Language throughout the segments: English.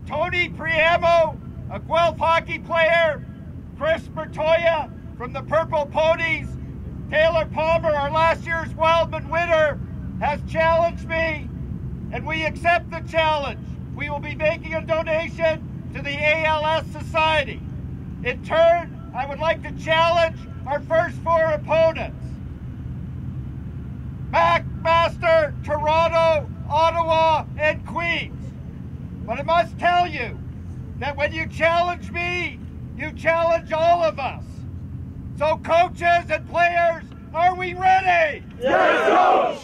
Tony Priamo, a Guelph hockey player, Chris Bertoya from the Purple Ponies, Taylor Palmer, our last year's Wildman winner, has challenged me, and we accept the challenge. We will be making a donation to the ALS Society. In turn, I would like to challenge our first four opponents: McMaster, Toronto, Ottawa, and Queens. But I must tell you that when you challenge me, you challenge all of us. So coaches and players, are we ready? Yes, Coach!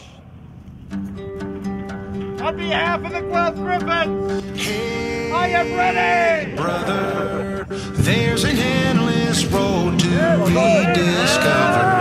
On behalf of the Guelph Gryphons, hey, I am ready! Brother, there's an endless road to be discovered.